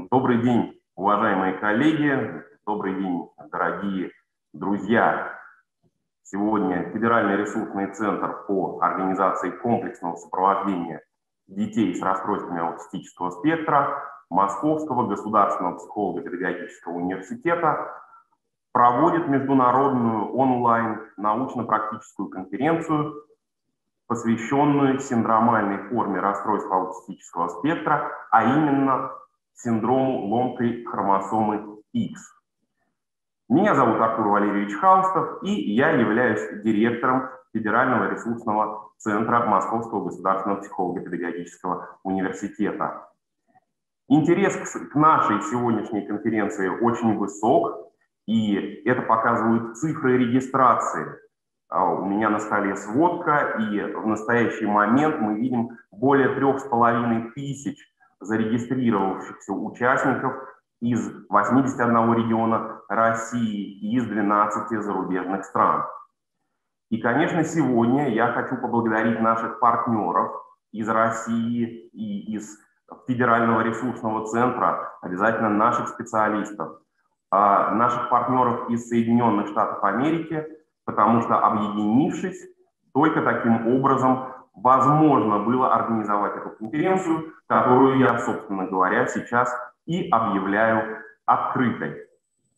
Добрый день, уважаемые коллеги, добрый день, дорогие друзья. Сегодня Федеральный ресурсный центр по организации комплексного сопровождения детей с расстройствами аутистического спектра Московского государственного психолого-педагогического университета проводит международную онлайн научно-практическую конференцию, посвященную синдромальной форме расстройства аутистического спектра, а именно синдрому ломкой хромосомы X. Меня зовут Артур Валерьевич Хаустов, и я являюсь директором Федерального ресурсного центра Московского государственного психолого-педагогического университета. Интерес к нашей сегодняшней конференции очень высок, и это показывают цифры регистрации. У меня на столе сводка, и в настоящий момент мы видим более 3500 зарегистрировавшихся участников из 81 региона России и из 12 зарубежных стран. И, конечно, сегодня я хочу поблагодарить наших партнеров из России и из Федерального ресурсного центра, обязательно наших специалистов, наших партнеров из Соединенных Штатов Америки, потому что, объединившись, только таким образом возможно было организовать эту конференцию, которую я, собственно говоря, сейчас и объявляю открытой.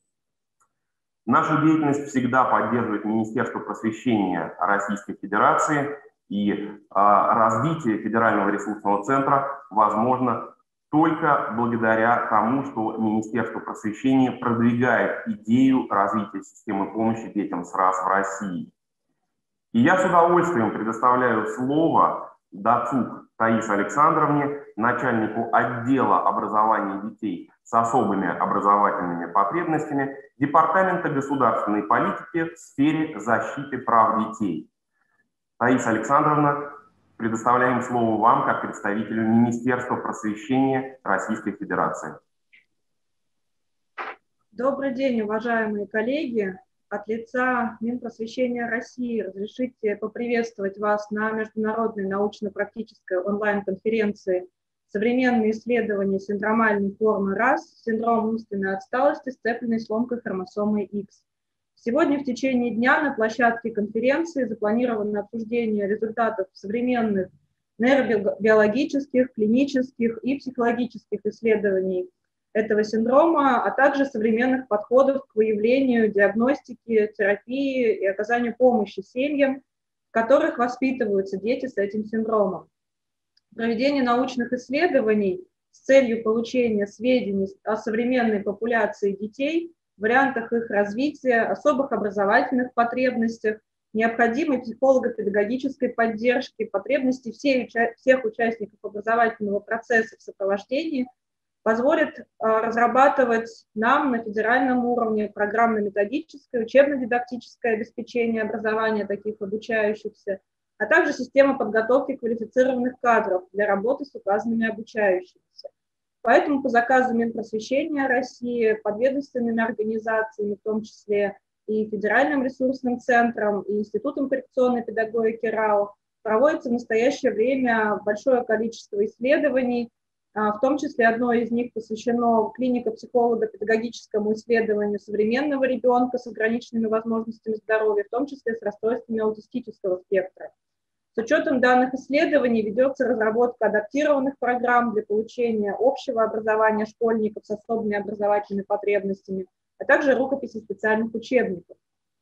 Нашу деятельность всегда поддерживает Министерство просвещения Российской Федерации, и развитие Федерального ресурсного центра возможно только благодаря тому, что Министерство просвещения продвигает идею развития системы помощи детям с РАС в России. И я с удовольствием предоставляю слово Дацук Таисе Александровне, начальнику отдела образования детей с особыми образовательными потребностями Департамента государственной политики в сфере защиты прав детей. Таиса Александровна, предоставляем слово вам как представителю Министерства просвещения Российской Федерации. Добрый день, уважаемые коллеги. От лица Минпросвещения России разрешите поприветствовать вас на международной научно-практической онлайн-конференции «Современные исследования синдромальной формы РАС, синдром умственной отсталости, сцепленной с ломкой хромосомой X». Сегодня в течение дня на площадке конференции запланировано обсуждение результатов современных нейробиологических, клинических и психологических исследований этого синдрома, а также современных подходов к выявлению, диагностике, терапии и оказанию помощи семьям, в которых воспитываются дети с этим синдромом. Проведение научных исследований с целью получения сведений о современной популяции детей, вариантах их развития, особых образовательных потребностях, необходимой психолого-педагогической поддержки, потребностей всех участников образовательного процесса в сопровождении позволит разрабатывать нам на федеральном уровне программно-методическое, учебно-дидактическое обеспечение образования таких обучающихся, а также система подготовки квалифицированных кадров для работы с указанными обучающимися. Поэтому по заказу Минпросвещения России, подведомственными организациями, в том числе и Федеральным ресурсным центром, и Институтом коррекционной педагогики РАО, проводится в настоящее время большое количество исследований, в том числе одно из них посвящено клинико-психолого-педагогическому исследованию современного ребенка с ограниченными возможностями здоровья, в том числе с расстройствами аутистического спектра. С учетом данных исследований ведется разработка адаптированных программ для получения общего образования школьников с особыми образовательными потребностями, а также рукописи специальных учебников.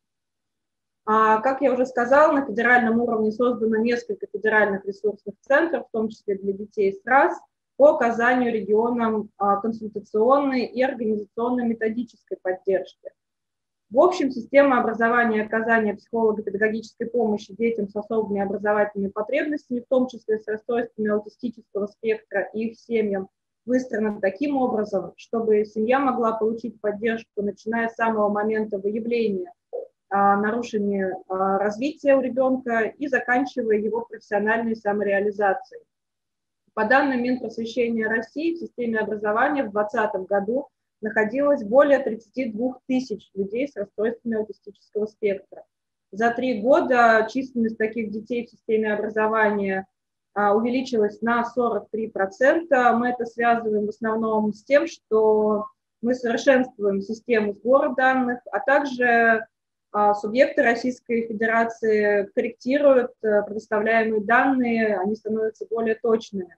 Как я уже сказала, на федеральном уровне создано несколько федеральных ресурсных центров, в том числе для детей с РАС, по оказанию регионам консультационной и организационно-методической поддержки. В общем, система образования и оказания психолого-педагогической помощи детям с особыми образовательными потребностями, в том числе с расстройствами аутистического спектра и их семьям, выстроена таким образом, чтобы семья могла получить поддержку, начиная с самого момента выявления нарушения развития у ребенка и заканчивая его профессиональной самореализацией. По данным Минпросвещения России, в системе образования в 2020 году находилось более 32 тысяч людей с расстройствами аутистического спектра. За 3 года численность таких детей в системе образования увеличилась на 43%. Мы это связываем в основном с тем, что мы совершенствуем систему сбора данных, а также субъекты Российской Федерации корректируют предоставляемые данные, они становятся более точными.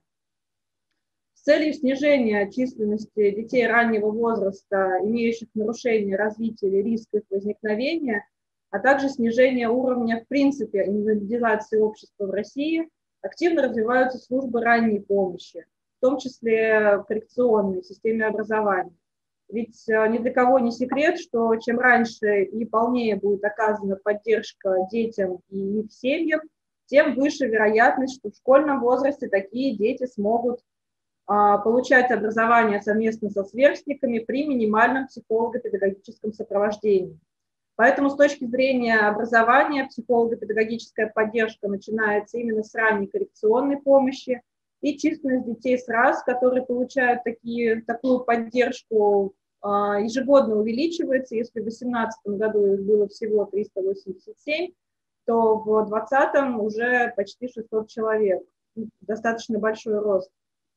С целью снижения численности детей раннего возраста, имеющих нарушения развития или риск их возникновения, а также снижения уровня, в принципе, индивидуализации общества в России, активно развиваются службы ранней помощи, в том числе коррекционные в системе образования. Ведь ни для кого не секрет, что чем раньше и полнее будет оказана поддержка детям и их семьям, тем выше вероятность, что в школьном возрасте такие дети смогут получать образование совместно со сверстниками при минимальном психолого-педагогическом сопровождении. Поэтому с точки зрения образования психолого-педагогическая поддержка начинается именно с ранней коррекционной помощи, и численность детей с РАС, которые получают такую поддержку, ежегодно увеличивается. Если в 2018 году их было всего 387, то в 2020 уже почти 600 человек. Достаточно большой рост.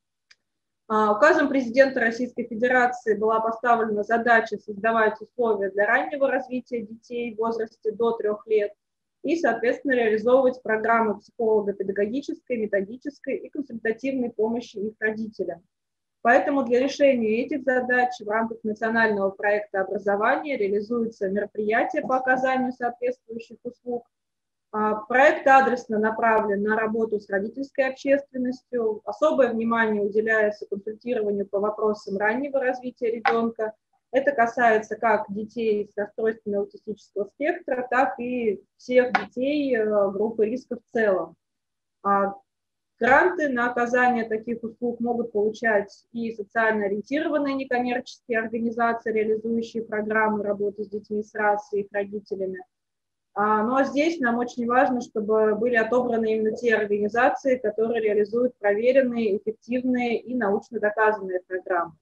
Указом президента Российской Федерации была поставлена задача создавать условия для раннего развития детей в возрасте до 3 лет и, соответственно, реализовывать программы психолого-педагогической, методической и консультативной помощи их родителям. Поэтому для решения этих задач в рамках национального проекта образования реализуются мероприятия по оказанию соответствующих услуг. Проект адресно направлен на работу с родительской общественностью. Особое внимание уделяется консультированию по вопросам раннего развития ребенка. Это касается как детей с расстройствами аутистического спектра, так и всех детей группы риска в целом. Гранты на оказание таких услуг могут получать и социально ориентированные некоммерческие организации, реализующие программы работы с детьми с РАС и их родителями. Ну а здесь нам очень важно, чтобы были отобраны именно те организации, которые реализуют проверенные, эффективные и научно доказанные программы.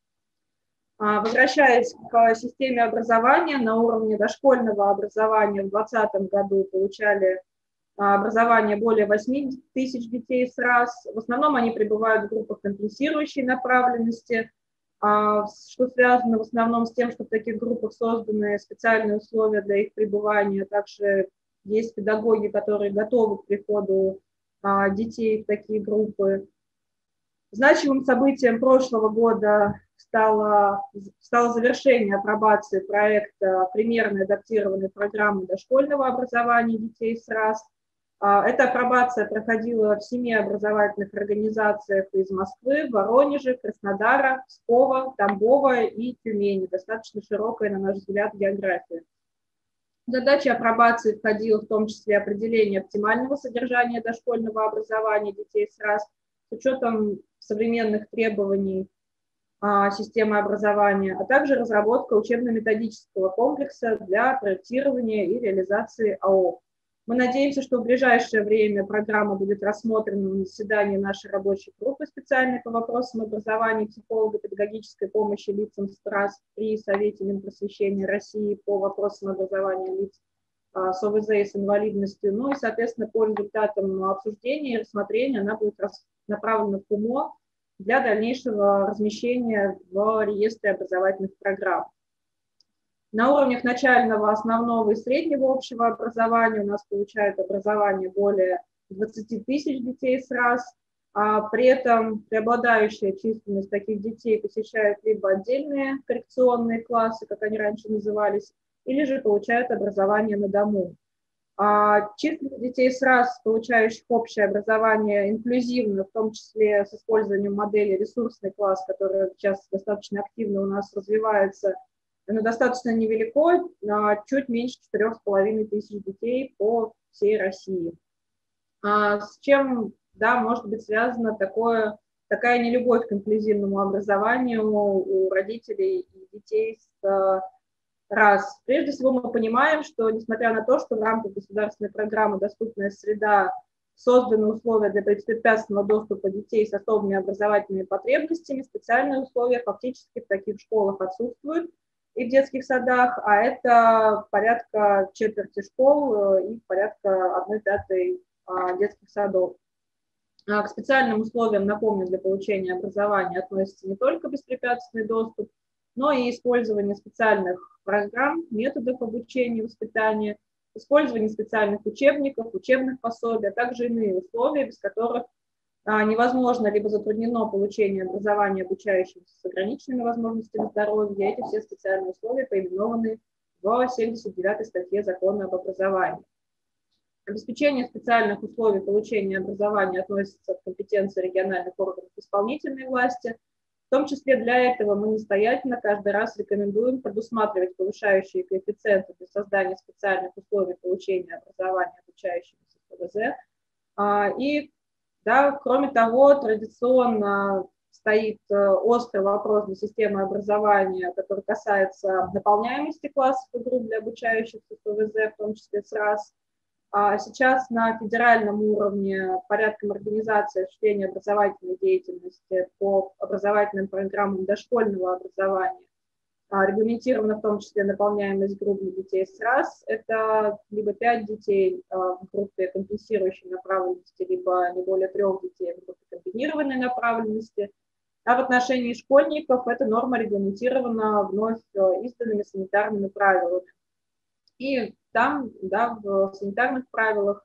Возвращаясь к системе образования, на уровне дошкольного образования в 2020 году получали образование более 8 тысяч детей с РАС. В основном они пребывают в группах компенсирующей направленности, что связано в основном с тем, что в таких группах созданы специальные условия для их пребывания. Также есть педагоги, которые готовы к приходу детей в такие группы. Значимым событием прошлого года стало завершение апробации проекта примерной адаптированной программы дошкольного образования детей с РАС. Эта апробация проходила в 7 образовательных организациях из Москвы, Воронежа, Краснодара, Пскова, Тамбова и Тюмени. Достаточно широкая, на наш взгляд, география. В задачи апробации входило в том числе определение оптимального содержания дошкольного образования детей с РАС с учетом современных требований системы образования, а также разработка учебно-методического комплекса для проектирования и реализации АО. Мы надеемся, что в ближайшее время программа будет рассмотрена на заседании нашей рабочей группы специальной по вопросам образования и психолого-педагогической помощи лицам с РАС при Совете Минпросвещения России по вопросам образования лиц с ОВЗ и с инвалидностью. Ну и, соответственно, по результатам обсуждения и рассмотрения она будет направлена в КУМО для дальнейшего размещения в реестре образовательных программ. На уровнях начального, основного и среднего общего образования у нас получают образование более 20 тысяч детей с РАС, при этом преобладающая численность таких детей посещает либо отдельные коррекционные классы, как они раньше назывались, или же получают образование на дому. Численность детей с РАС, получающих общее образование инклюзивно, в том числе с использованием модели ресурсный класс, которая сейчас достаточно активно у нас развивается, оно достаточно невелико, чуть меньше 4,5 тысяч детей по всей России. С чем, да, может быть связана такая нелюбовь к инклюзивному образованию у родителей и детей с РАС? Прежде всего мы понимаем, что несмотря на то, что в рамках государственной программы «Доступная среда» созданы условия для беспрепятственного доступа детей с особыми образовательными потребностями, специальные условия фактически в таких школах отсутствуют и в детских садах, а это порядка четверти школ и порядка 1/5 детских садов. К специальным условиям, напомню, для получения образования относится не только беспрепятственный доступ, но и использование специальных программ, методов обучения и воспитания, использование специальных учебников, учебных пособий, а также иные условия, без которых невозможно либо затруднено получение образования обучающимся с ограниченными возможностями здоровья. Эти все специальные условия поименованы в 79-й статье Закона об образовании. Обеспечение специальных условий получения образования относится к компетенции региональных органов исполнительной власти. В том числе для этого мы настоятельно каждый раз рекомендуем предусматривать повышающие коэффициенты для создания специальных условий получения образования обучающимся в ПВЗ. И, да, кроме того, традиционно стоит острый вопрос для системы образования, который касается наполняемости классов и групп для обучающихся в ПВЗ, в том числе СРАС. Сейчас на федеральном уровне порядком организации осуществления образовательной деятельности по образовательным программам дошкольного образования регламентирована в том числе наполняемость групп для детей СРАС. Это либо 5 детей в группе компенсирующей направленности, либо не более 3 детей в группе комбинированной направленности. А в отношении школьников эта норма регламентирована вновь изданными санитарными правилами. И там, да, в санитарных правилах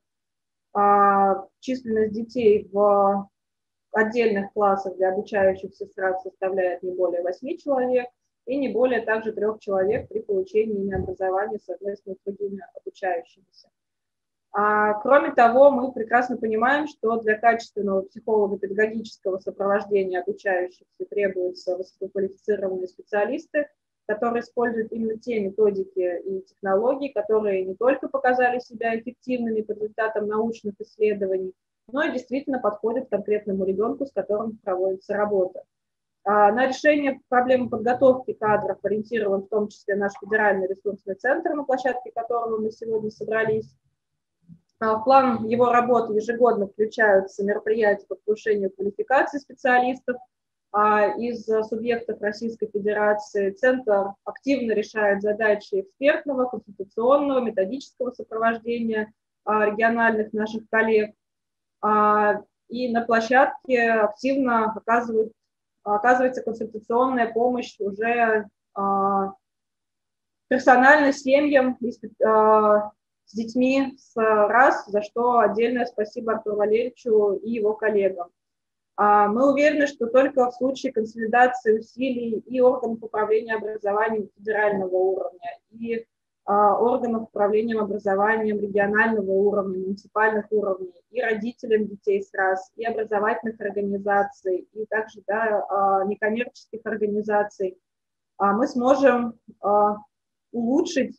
численность детей в отдельных классах для обучающихся СРАС составляет не более 8 человек и не более также 3 человек при получении образования совместно с другими обучающимися. Кроме того, мы прекрасно понимаем, что для качественного психолого-педагогического сопровождения обучающихся требуются высококвалифицированные специалисты, которые используют именно те методики и технологии, которые не только показали себя эффективными по результатам научных исследований, но и действительно подходят к конкретному ребенку, с которым проводится работа. На решение проблемы подготовки кадров ориентирован в том числе наш федеральный ресурсный центр, на площадке которого мы сегодня собрались. В план его работы ежегодно включаются мероприятия по повышению квалификации специалистов из субъектов Российской Федерации. Центр активно решает задачи экспертного, консультационного, методического сопровождения региональных наших коллег. И на площадке активно оказывается консультационная помощь уже персонально семьям с детьми с РАС, за что отдельное спасибо Артуру Валерьевичу и его коллегам. Мы уверены, что только в случае консолидации усилий и органов управления образованием федерального уровня, и органов управления образованием регионального уровня, муниципальных уровней, и родителям детей с РАС, и образовательных организаций, и также некоммерческих организаций, мы сможем улучшить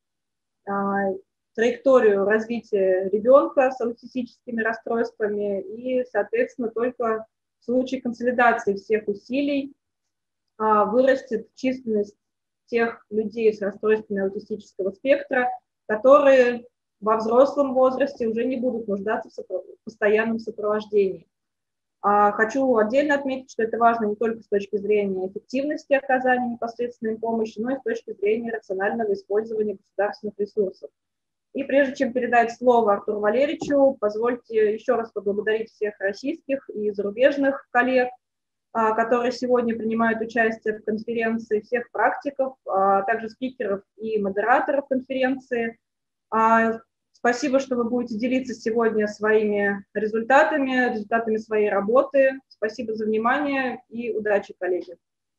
траекторию развития ребенка с аутистическими расстройствами, и, соответственно, только в случае консолидации всех усилий вырастет численность тех людей с расстройствами аутистического спектра, которые во взрослом возрасте уже не будут нуждаться в постоянном сопровождении. Хочу отдельно отметить, что это важно не только с точки зрения эффективности оказания непосредственной помощи, но и с точки зрения рационального использования государственных ресурсов. И прежде чем передать слово Артуру Валерьевичу, позвольте еще раз поблагодарить всех российских и зарубежных коллег, которые сегодня принимают участие в конференции, всех практиков, а также спикеров и модераторов конференции. Спасибо, что вы будете делиться сегодня своими результатами своей работы. Спасибо за внимание и удачи, коллеги.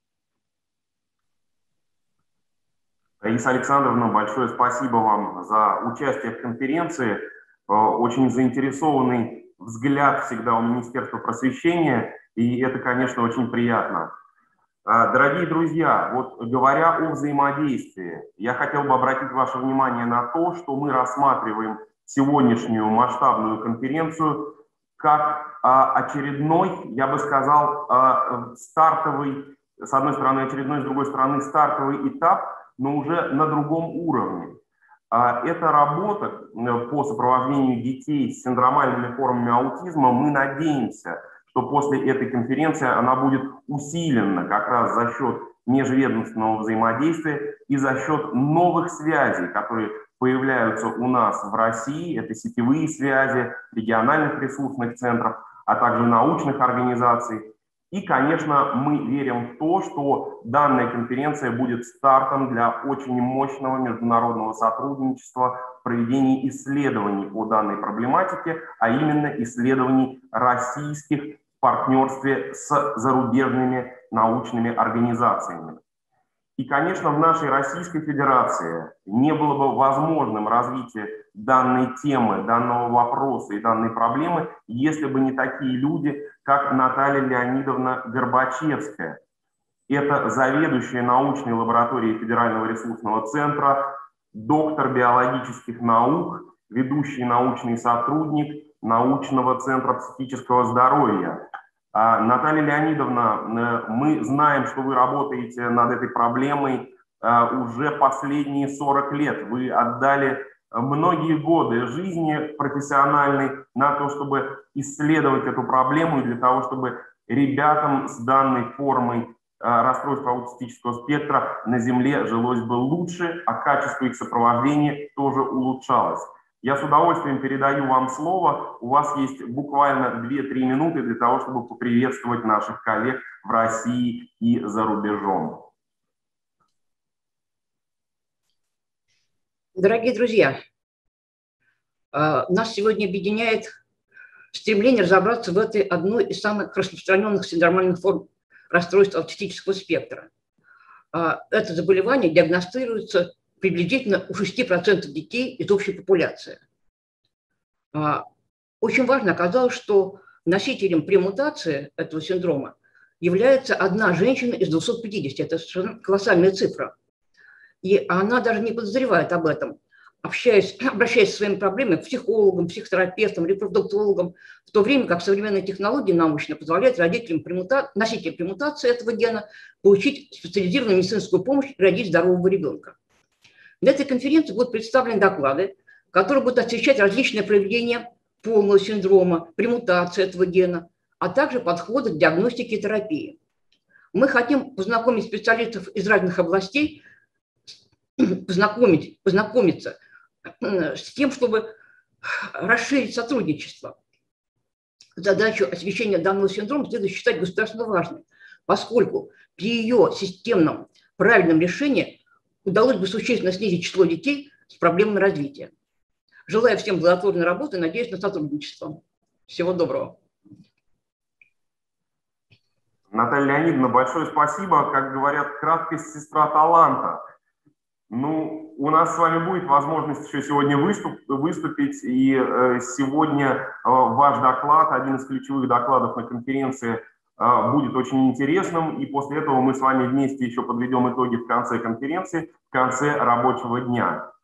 Раиса Александровна, большое спасибо вам за участие в конференции. Очень заинтересованный взгляд всегда у Министерства просвещения, и это, конечно, очень приятно. Дорогие друзья, вот говоря о взаимодействии, я хотел бы обратить ваше внимание на то, что мы рассматриваем сегодняшнюю масштабную конференцию как очередной, я бы сказал, стартовый, с одной стороны очередной, с другой стороны стартовый этап, но уже на другом уровне. Эта работа по сопровождению детей с синдромальными формами аутизма, мы надеемся, что после этой конференции она будет усилена как раз за счет межведомственного взаимодействия и за счет новых связей, которые появляются у нас в России. Это сетевые связи региональных ресурсных центров, а также научных организаций. И, конечно, мы верим в то, что данная конференция будет стартом для очень мощного международного сотрудничества в проведении исследований по данной проблематике, а именно исследований российских в партнерстве с зарубежными научными организациями. И, конечно, в нашей Российской Федерации не было бы возможным развитие данной темы, данного вопроса и данной проблемы, если бы не такие люди, как Наталья Леонидовна Горбачевская. Это заведующая научной лабораторией Федерального ресурсного центра, доктор биологических наук, ведущий научный сотрудник научного центра психического здоровья. Наталья Леонидовна, мы знаем, что вы работаете над этой проблемой уже последние 40 лет. Вы отдали многие годы жизни профессиональной на то, чтобы исследовать эту проблему и для того, чтобы ребятам с данной формой расстройства аутистического спектра на Земле жилось бы лучше, а качество их сопровождения тоже улучшалось. Я с удовольствием передаю вам слово. У вас есть буквально 2-3 минуты для того, чтобы поприветствовать наших коллег в России и за рубежом. Дорогие друзья, нас сегодня объединяет стремление разобраться в этой одной из самых распространенных синдромальных форм расстройства аутистического спектра. Это заболевание диагностируется приблизительно у 6% детей из общей популяции. Очень важно оказалось, что носителем премутации этого синдрома является одна женщина из 250. Это совершенно колоссальная цифра. И она даже не подозревает об этом, обращаясь со своими проблемами к психологам, психотерапевтам, репродуктологам, в то время как современные технологии научно позволяют родителям носителям премутации этого гена получить специализированную медицинскую помощь и родить здорового ребенка. На этой конференции будут представлены доклады, которые будут освещать различные проявления полного синдрома, премутации этого гена, а также подходы к диагностике и терапии. Мы хотим познакомить специалистов из разных областей, познакомиться с тем, чтобы расширить сотрудничество. Задачу освещения данного синдрома следует считать государственно важной, поскольку при ее системном правильном решении удалось бы существенно снизить число детей с проблемами развития. Желаю всем плодотворной работы и надеюсь на сотрудничество. Всего доброго. Наталья Леонидовна, большое спасибо. Как говорят, краткость сестра таланта. Ну, у нас с вами будет возможность еще сегодня выступить, и сегодня ваш доклад, один из ключевых докладов на конференции, будет очень интересным, и после этого мы с вами вместе еще подведем итоги в конце конференции, в конце рабочего дня.